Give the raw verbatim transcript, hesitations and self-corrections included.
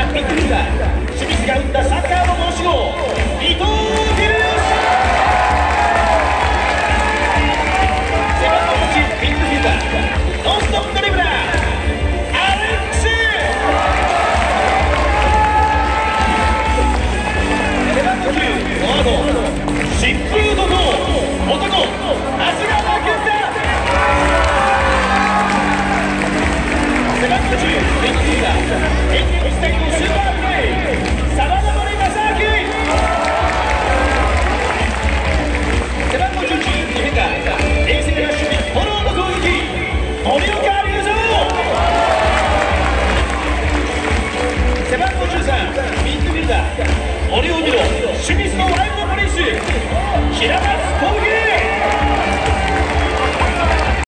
ピンクリーダー清水が打ったサッカーの申し子伊藤輝。背番号いちピンクフィルダーノンストップドリブラーアレックス。背番号きゅうフォワード疾風怒涛男長谷川健太。背番号じゅうピンクフィルダー演技